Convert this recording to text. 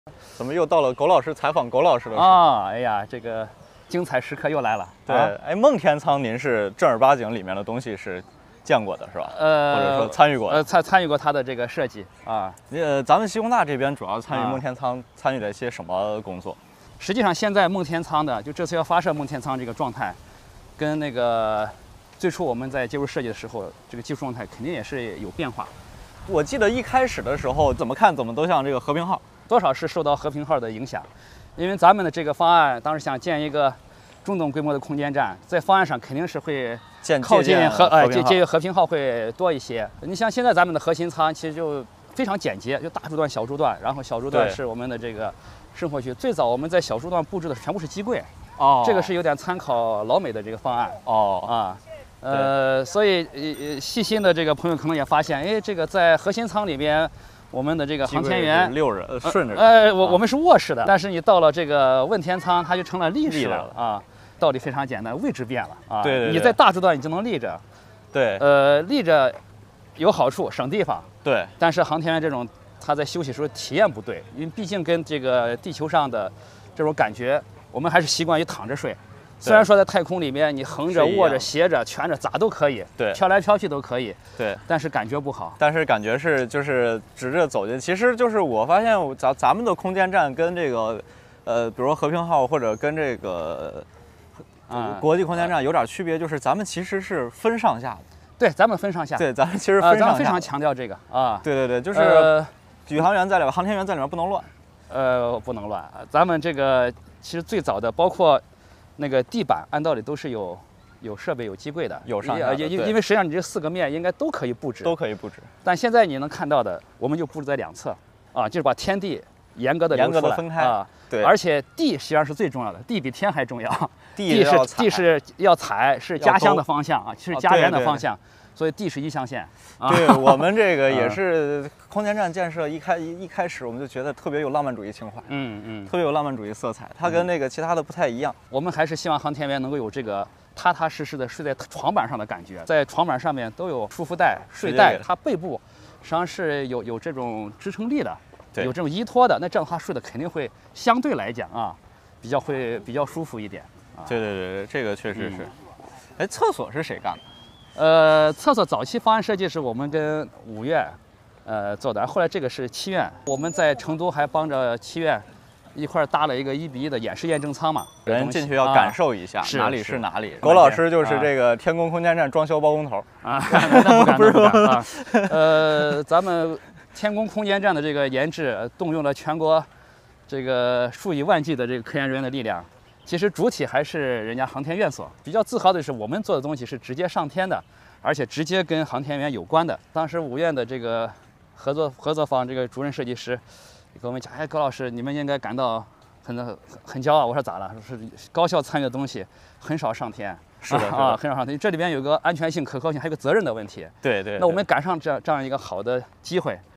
怎么又到了狗老师采访狗老师的时候啊？哎呀，这个精彩时刻又来了。 对，哎，梦天仓您是正儿八经里面的东西是见过的是吧？或者说参与过的？ 参与过它的这个设计啊。 咱们西工大这边主要参与梦天仓参与了一些什么工作？ 实际上，现在梦天仓的就这次要发射梦天仓这个状态，跟那个最初我们在接入设计的时候，这个技术状态肯定也是有变化。 我记得一开始的时候，怎么看怎么都像这个和平号。 多少是受到和平号的影响，因为咱们的这个方案当时想建一个中等规模的空间站，在方案上肯定是会靠近和平号会多一些。你像现在咱们的核心舱其实就非常简洁，就大柱段、小柱段，然后小柱段是我们的这个生活区。最早我们在小柱段布置的全部是机柜，这个是有点参考老美的这个方案所以细心的这个朋友可能也发现，哎，这个在核心舱里边。我们的这个航天员 6人顺着我们是卧式的，但是你到了这个问天舱，它就成了立式了啊。道理非常简单，位置变了啊。 对， 你在大柱段你就能立着， 对， 立着有好处，省地方。 对， 但是航天员这种他在休息时候体验不对，因为毕竟跟这个地球上的这种感觉，我们还是习惯于躺着睡。虽然说在太空里面，你横着、卧着、斜着、蜷着咋都可以， 对， 飘来飘去都可以， 对， 但是感觉不好。 但是感觉是就是直着走进，其实就是我发现咱们的空间站跟这个，比如说和平号或者跟这个，国际空间站有点区别，就是咱们其实是分上下的。 对，咱们分上下。 对，咱们其实分上下。 咱们非常强调这个啊。 对，就是宇航员在里面，航天员在里面不能乱。 不能乱。咱们这个其实最早的包括。那个地板按道理都是有设备有机柜的， 有上下的， 因为实际上你这4个面应该都可以布置，但现在你能看到的，我们就布置在2侧，就是把天地严格的分开啊。对， 而且地实际上是最重要的，地比天还重要。 地是要踩，是家乡的方向啊，是家园的方向。所以地是1象限。 对，我们这个也是空间站建设一开始我们就觉得特别有浪漫主义情怀，特别有浪漫主义色彩，它跟那个其他的不太一样。 我们还是希望航天员能够有这个踏踏实实的睡在床板上的感觉，在床板上面都有束缚带、睡袋，它背部实际上是有这种支撑力的，有这种依托的。那这样的话睡的肯定会相对来讲比较舒服一点。 对，这个确实是。哎，厕所是谁干的？ 厕所早期方案设计是我们跟5院，做的，后来这个是7院，我们在成都还帮着7院一块搭了一个1:1的演示验证舱嘛， 人进去要感受一下哪里是哪里。狗老师就是这个天宫空间站装修包工头那不敢，不是啊。咱们天宫空间站的这个研制动用了全国这个数以万计的这个科研人员的力量。其实主体还是人家航天院所，比较自豪的是我们做的东西是直接上天的，而且直接跟航天员有关的。当时5院的这个合作方这个主任设计师跟我们讲，哎，高老师，你们应该感到很骄傲。我说咋了？是高校参与的东西很少上天， 是的， 很少上天。这里边有个安全性、可靠性，还有个责任的问题。 对。 那我们赶上这样一个好的机会，